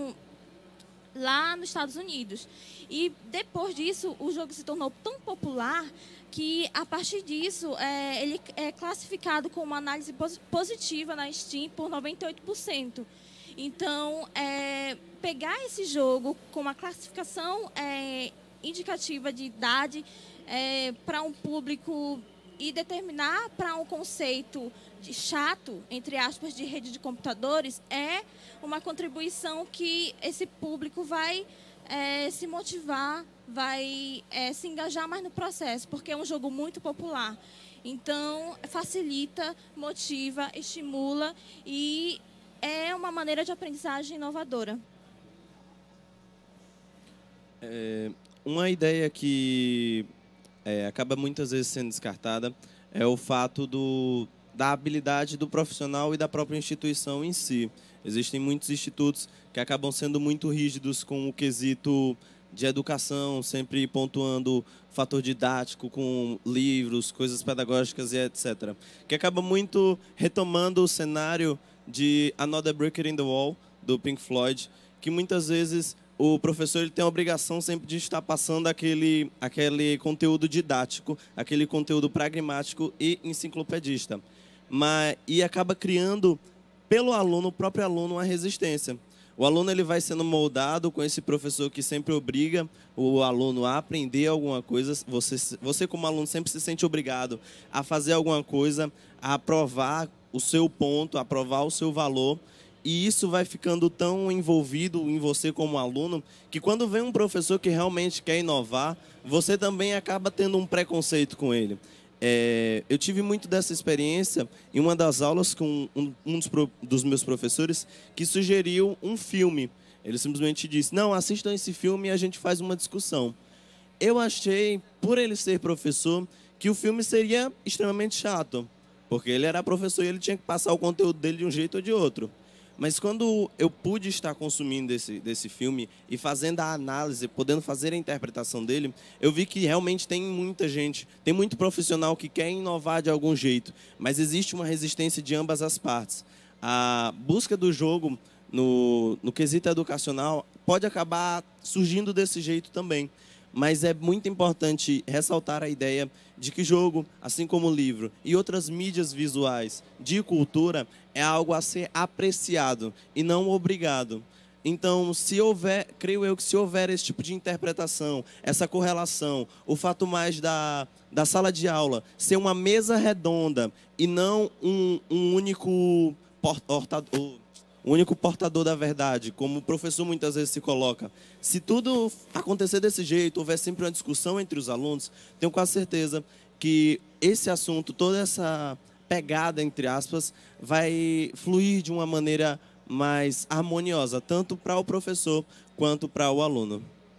lá nos Estados Unidos. E, depois disso, o jogo se tornou tão popular que, a partir disso, ele é classificado com uma análise positiva na Steam por 98%. Então, pegar esse jogo com uma classificação indicativa de idade para um público e determinar para um conceito chato, entre aspas, de rede de computadores, é uma contribuição que esse público vai se motivar, vai se engajar mais no processo, porque é um jogo muito popular. Então, facilita, motiva, estimula e é uma maneira de aprendizagem inovadora. Uma ideia que acaba muitas vezes sendo descartada é o fato da habilidade do profissional e da própria instituição em si. Existem muitos institutos que acabam sendo muito rígidos com o quesito de educação, sempre pontuando fator didático com livros, coisas pedagógicas e etc. Que acaba muito retomando o cenário de Another Brick in the Wall, do Pink Floyd, que muitas vezes o professor ele tem a obrigação sempre de estar passando aquele conteúdo didático, aquele conteúdo pragmático e enciclopedista. E acaba criando, pelo aluno, o próprio aluno, uma resistência. O aluno ele vai sendo moldado com esse professor que sempre obriga o aluno a aprender alguma coisa. Você como aluno, sempre se sente obrigado a fazer alguma coisa, a provar o seu ponto, a provar o seu valor. E isso vai ficando tão envolvido em você como aluno, que quando vem um professor que realmente quer inovar, você também acaba tendo um preconceito com ele. Eu tive muito dessa experiência em uma das aulas com um dos meus professores, que sugeriu um filme. Ele simplesmente disse, não, assistam esse filme e a gente faz uma discussão. Eu achei, por ele ser professor, que o filme seria extremamente chato, porque ele era professor e ele tinha que passar o conteúdo dele de um jeito ou de outro. Mas quando eu pude estar consumindo desse filme e fazendo a análise, podendo fazer a interpretação dele, eu vi que realmente tem muita gente, tem muito profissional que quer inovar de algum jeito, mas existe uma resistência de ambas as partes. A busca do jogo no quesito educacional pode acabar surgindo desse jeito também. Mas é muito importante ressaltar a ideia de que jogo, assim como livro e outras mídias visuais de cultura, é algo a ser apreciado e não obrigado. Então, creio eu que se houver esse tipo de interpretação, essa correlação, o fato mais da sala de aula ser uma mesa redonda e não um único o único portador da verdade, como o professor muitas vezes se coloca. Se tudo acontecer desse jeito, houver sempre uma discussão entre os alunos, tenho quase certeza que esse assunto, toda essa pegada, entre aspas, vai fluir de uma maneira mais harmoniosa, tanto para o professor quanto para o aluno.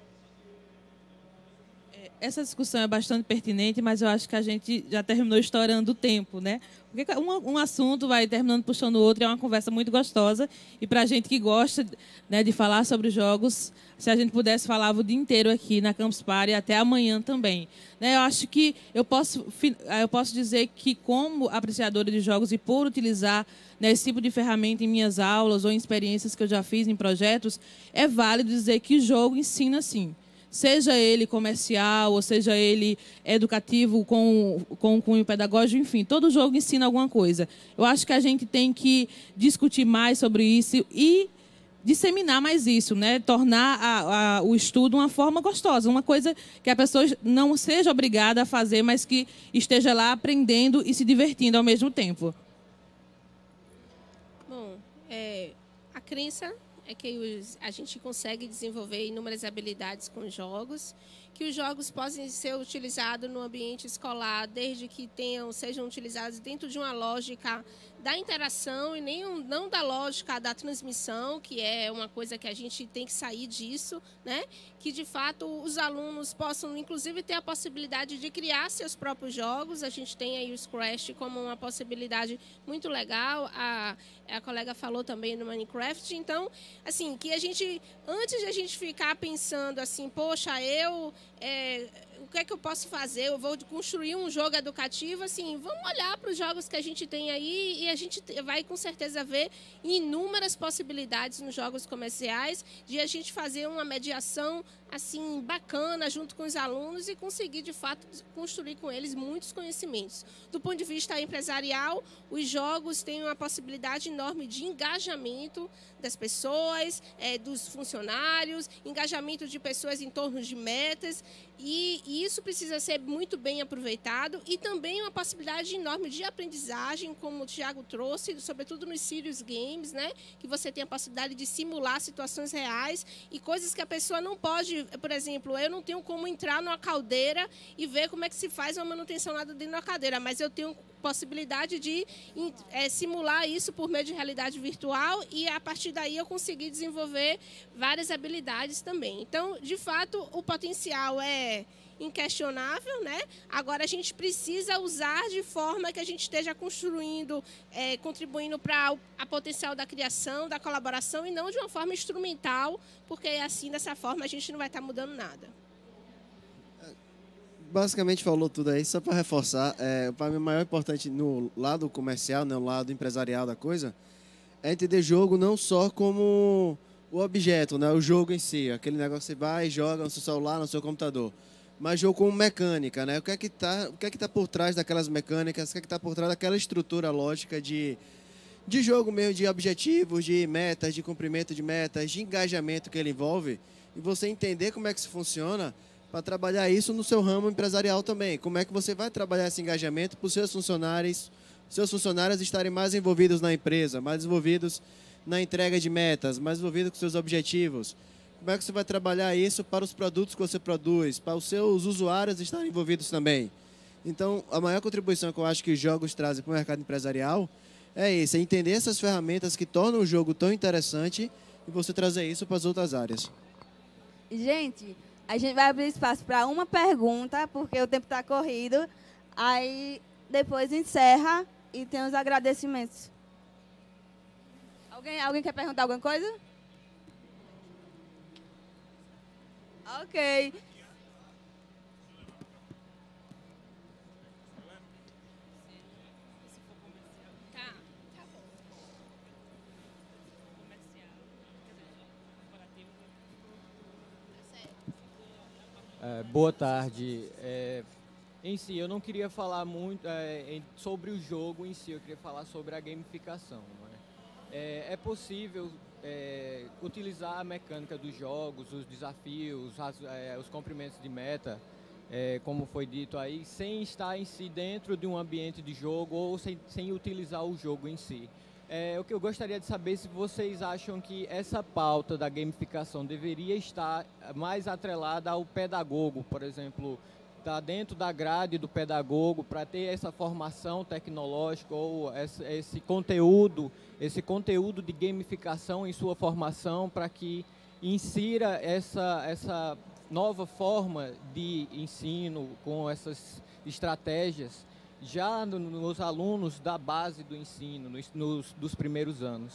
Essa discussão é bastante pertinente, mas eu acho que a gente já terminou estourando o tempo, né? Porque um assunto vai terminando puxando o outro, é uma conversa muito gostosa. E para a gente que gosta, né, de falar sobre jogos, se a gente pudesse falava o dia inteiro aqui na Campus Party, até amanhã também. Né, eu acho que eu posso dizer que, como apreciadora de jogos e por utilizar, né, esse tipo de ferramenta em minhas aulas ou em experiências que eu já fiz em projetos, é válido dizer que o jogo ensina sim. Seja ele comercial, ou seja ele educativo com um cunho pedagógico, enfim, todo jogo ensina alguma coisa. Eu acho que a gente tem que discutir mais sobre isso e disseminar mais isso, né? Tornar o estudo uma forma gostosa, uma coisa que a pessoa não seja obrigada a fazer, mas que esteja lá aprendendo e se divertindo ao mesmo tempo. Bom, a crença é que a gente consegue desenvolver inúmeras habilidades com jogos, que os jogos podem ser utilizados no ambiente escolar, desde que sejam utilizados dentro de uma lógica da interação e não da lógica da transmissão, que é uma coisa que a gente tem que sair disso, né? Que, de fato, os alunos possam, inclusive, ter a possibilidade de criar seus próprios jogos. A gente tem aí o Scratch como uma possibilidade muito legal. A colega falou também no Minecraft. Então, assim, que a gente, antes de a gente ficar pensando assim, poxa, o que é que eu posso fazer? Eu vou construir um jogo educativo, assim, vamos olhar para os jogos que a gente tem aí e a gente vai com certeza ver inúmeras possibilidades nos jogos comerciais de a gente fazer uma mediação assim bacana junto com os alunos e conseguir de fato construir com eles muitos conhecimentos. Do ponto de vista empresarial, os jogos têm uma possibilidade enorme de engajamento das pessoas, dos funcionários, engajamento de pessoas em torno de metas, e isso precisa ser muito bem aproveitado, e também uma possibilidade enorme de aprendizagem, como o Thiago trouxe, sobretudo nos serious games, né? Que você tem a possibilidade de simular situações reais e coisas que a pessoa não pode, por exemplo, eu não tenho como entrar numa caldeira e ver como é que se faz uma manutenção lá dentro da caldeira, mas eu tenho possibilidade de simular isso por meio de realidade virtual e, a partir daí, eu conseguir desenvolver várias habilidades também. Então, de fato, o potencial é inquestionável, né? Agora, a gente precisa usar de forma que a gente esteja construindo, contribuindo para a potencial da criação, da colaboração, e não de uma forma instrumental, porque assim, dessa forma, a gente não vai estar mudando nada. Basicamente falou tudo aí, só para reforçar, para mim o maior importante no lado comercial, no lado empresarial da coisa, é entender jogo não só como o objeto, né, o jogo em si, aquele negócio que você vai e joga no seu celular, no seu computador, mas jogo como mecânica, né, o que é que tá por trás daquelas mecânicas, o que é que está por trás daquela estrutura lógica de jogo mesmo, de objetivos, de metas, de cumprimento de metas, de engajamento que ele envolve, e você entender como é que isso funciona, para trabalhar isso no seu ramo empresarial também. Como é que você vai trabalhar esse engajamento para os seus funcionários estarem mais envolvidos na empresa, mais envolvidos na entrega de metas, mais envolvidos com seus objetivos. Como é que você vai trabalhar isso para os produtos que você produz, para os seus usuários estarem envolvidos também. Então, a maior contribuição que eu acho que os jogos trazem para o mercado empresarial é isso, é entender essas ferramentas que tornam o jogo tão interessante e você trazer isso para as outras áreas. Gente, a gente vai abrir espaço para uma pergunta, porque o tempo está corrido. Aí, depois encerra e tem os agradecimentos. Alguém quer perguntar alguma coisa? Ok. Boa tarde. Em si, eu não queria falar muito sobre o jogo em si, eu queria falar sobre a gamificação. Né? É possível utilizar a mecânica dos jogos, os desafios, os cumprimentos de meta, como foi dito aí, sem estar em si dentro de um ambiente de jogo ou sem utilizar o jogo em si. O que eu gostaria de saber se vocês acham que essa pauta da gamificação deveria estar mais atrelada ao pedagogo, por exemplo, está dentro da grade do pedagogo para ter essa formação tecnológica ou esse conteúdo de gamificação em sua formação para que insira essa nova forma de ensino com essas estratégias já nos alunos da base do ensino, dos primeiros anos.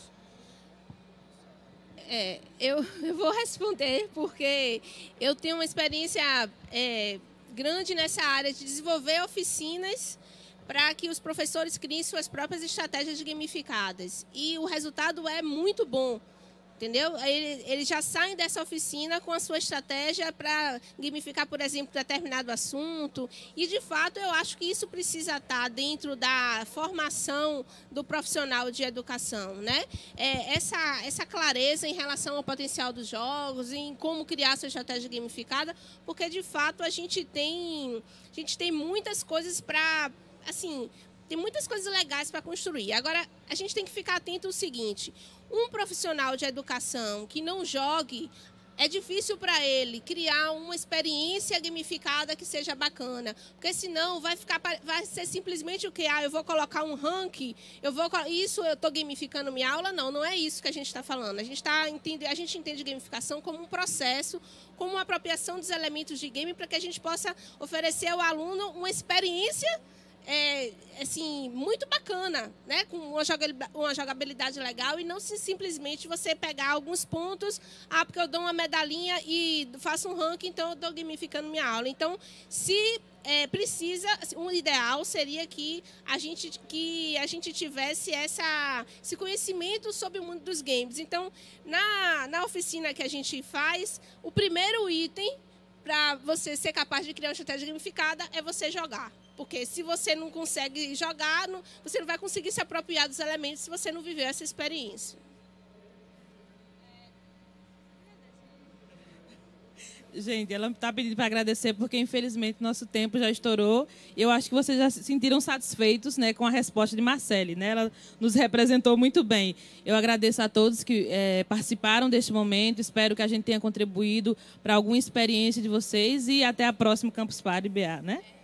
Eu vou responder porque eu tenho uma experiência grande nessa área de desenvolver oficinas para que os professores criem suas próprias estratégias gamificadas. E o resultado é muito bom. Entendeu? Eles já saem dessa oficina com a sua estratégia para gamificar, por exemplo, determinado assunto. E, de fato, eu acho que isso precisa estar dentro da formação do profissional de educação, né? Essa clareza em relação ao potencial dos jogos, em como criar sua estratégia gamificada, porque, de fato, a gente tem muitas coisas para... assim, tem muitas coisas legais para construir. Agora, a gente tem que ficar atento ao seguinte: um profissional de educação que não jogue, é difícil para ele criar uma experiência gamificada que seja bacana. Porque senão vai ser simplesmente o quê? Eu vou colocar um ranking, eu estou gamificando minha aula? Não, não é isso que a gente está falando. A gente entende gamificação como um processo, como uma apropriação dos elementos de game para que a gente possa oferecer ao aluno uma experiência assim, muito bacana, né? Com uma jogabilidade legal e não simplesmente você pegar alguns pontos, porque eu dou uma medalhinha e faço um ranking, então eu estou gamificando minha aula. Então, se precisa, o ideal seria que a gente tivesse esse conhecimento sobre o mundo dos games. Então, na oficina que a gente faz, o primeiro item para você ser capaz de criar uma estratégia gamificada é você jogar. Porque se você não consegue jogar, você não vai conseguir se apropriar dos elementos se você não viveu essa experiência. Gente, ela está pedindo para agradecer porque, infelizmente, nosso tempo já estourou. Eu acho que vocês já se sentiram satisfeitos, né, com a resposta de Marcele, né? Ela nos representou muito bem. Eu agradeço a todos que participaram deste momento. Espero que a gente tenha contribuído para alguma experiência de vocês e até a próxima Campus Party BA, né?